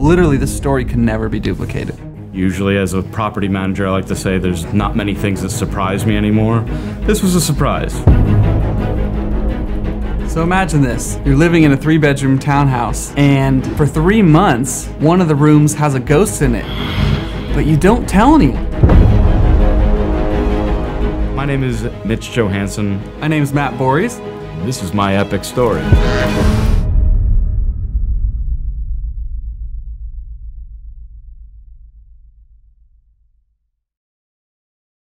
Literally, this story can never be duplicated. Usually as a property manager, I like to say there's not many things that surprise me anymore. This was a surprise. So imagine this, you're living in a 3-bedroom townhouse, and for 3 months, one of the rooms has a ghost in it, but you don't tell anyone. My name is Mitch Johanson. My name is Matt Borries. This is my epic story.